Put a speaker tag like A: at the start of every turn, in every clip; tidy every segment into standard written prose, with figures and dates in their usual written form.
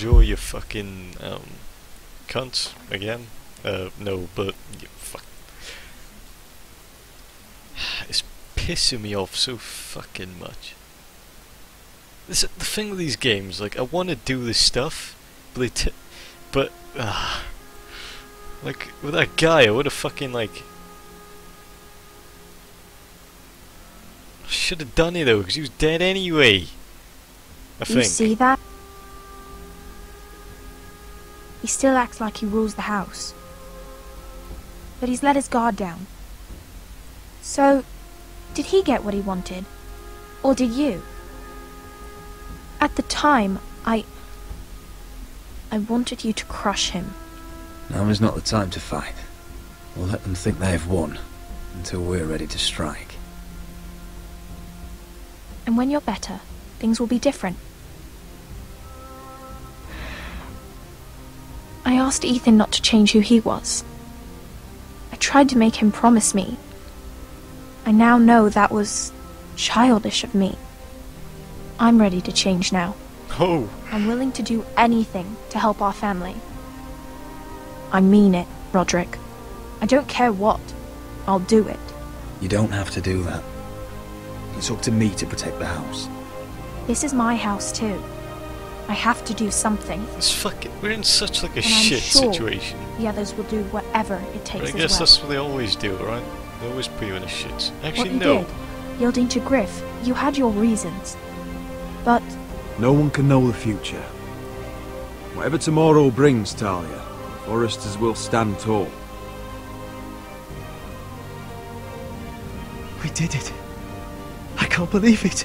A: Enjoy your fucking cunts again. No, but fuck. It's pissing me off so fucking much. The thing with these games, like, I want to do this stuff, but like with that guy, I would have fucking like. I should have done it though, because he was dead anyway. I think.
B: You see that? He still acts like he rules the house. But he's let his guard down. So, did he get what he wanted? Or did you? At the time, I wanted you to crush him.
C: Now is not the time to fight. We'll let them think they have won, until we're ready to strike.
B: And when you're better, things will be different. I asked Ethan not to change who he was. I tried to make him promise me. I now know that was childish of me. I'm ready to change now.
A: Oh.
B: I'm willing to do anything to help our family. I mean it, Roderick. I don't care what. I'll do it.
C: You don't have to do that. It's up to me to protect the house.
B: This is my house too. I have to do something.
A: We're in such like a
B: And
A: shit
B: I'm sure
A: situation.
B: the others will do whatever it takes
A: But I guess
B: as well.
A: that's what they always do, right? They always put you in a shit. Actually,
B: What you
A: no.
B: did, yielding to Griff, you had your reasons. But
D: No one can know the future. Whatever tomorrow brings, Talia, the Foresters will stand tall.
E: We did it. I can't believe it.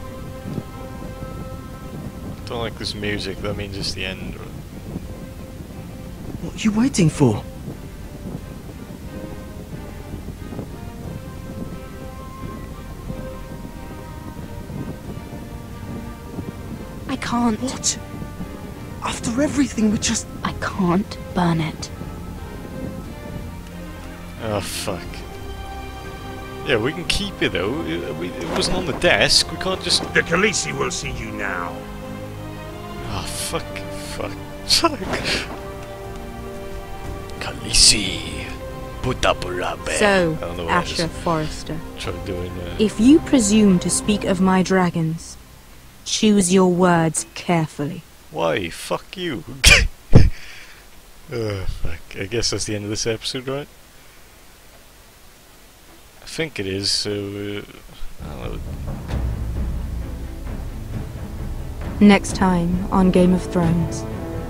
A: Don't like this music, that means it's the end. Right?
E: What are you waiting for?
F: I can't.
E: What? After everything we just...
F: I can't burn it.
A: Oh, fuck. Yeah, we can keep it though. It wasn't on the desk, we can't just...
G: The Khaleesi will see you now.
A: Oh, fuck. Fuck. Khaleesi.
F: So,
A: I don't know what
F: Asher Forrester,
A: try doing
F: if you presume to speak of my dragons, choose your words carefully.
A: Why? Fuck you. Fuck. I guess that's the end of this episode, right? I think it is, so... I don't know.
F: Next time on Game of Thrones.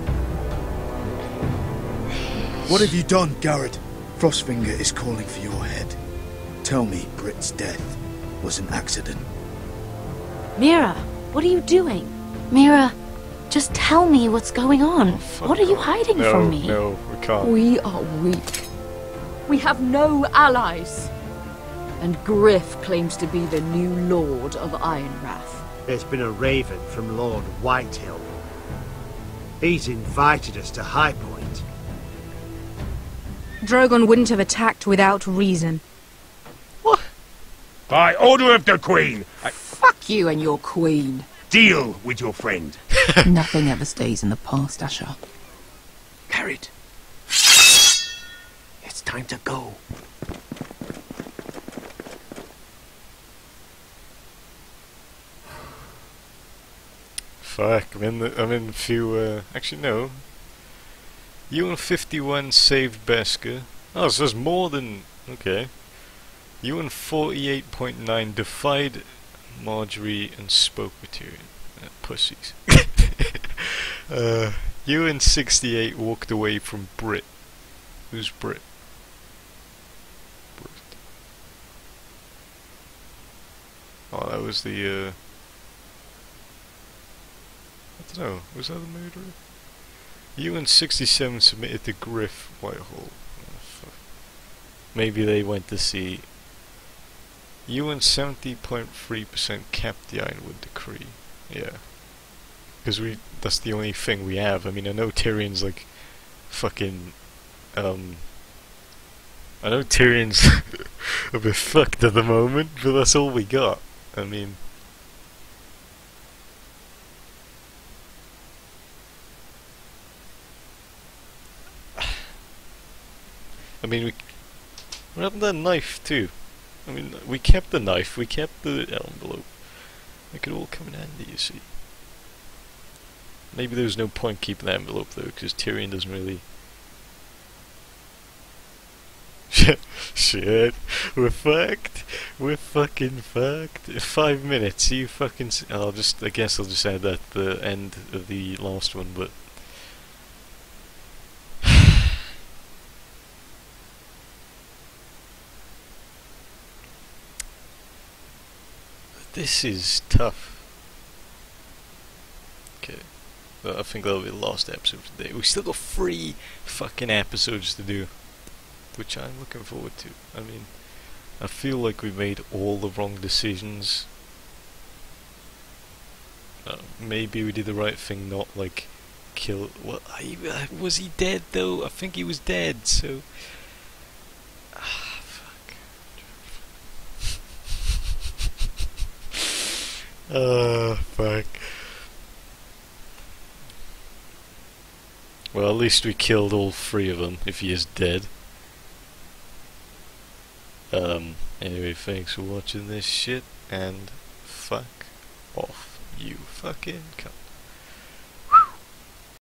H: What have you done, Garrett? Frostfinger is calling for your head. Tell me Britt's death was an accident.
F: Mira, what are you doing? Mira, just tell me what's going on. What are you hiding from me?
A: No, we can't.
I: We are weak. We have no allies. And Griff claims to be the new Lord of Ironrath.
G: There's been a raven from Lord Whitehill. He's invited us to High Point.
F: Drogon wouldn't have attacked without reason.
A: What?
G: By order of the Queen,
I: Fuck you and your queen.
G: deal with your friend.
I: Nothing ever stays in the past, Asher.
E: Carried. It's time to go.
A: Fuck, I'm in a few, actually no. You and 51 saved Beskar. Oh, so there's more than... Okay. You and 48.9 defied Marjorie and spoke with Tyrion. Pussies. You and 68 walked away from Brit. Who's Brit? Brit. Oh, that was the, I don't know, was that the murderer? You and 67 submitted to Griff Whitehall. Oh, fuck. Maybe they went to see. You and 70.3% kept the Ironwood Decree. Yeah. Because that's the only thing we have. I mean, I know Tyrion's like fucking, I know Tyrion's a bit fucked at the moment, but that's all we got. I mean... I mean, what happened to that knife too? I mean, we kept the knife, we kept the envelope. It could all come in handy, you see. Maybe there was no point keeping the envelope though, because Tyrion doesn't really... Shit, we're fucked. We're fucking fucked. 5 minutes, you fucking... I guess I'll just add that at the end of the last one, but... This is tough. Okay. Well, I think that'll be the last episode of today. We still got 3 fucking episodes to do, which I'm looking forward to. I mean, I feel like we made all the wrong decisions. Maybe we did the right thing, not like kill... Well, was he dead though? I think he was dead, so... Fuck. Well, at least we killed all 3 of them, if he is dead. Anyway, thanks for watching this shit, and fuck off, you fucking cunt.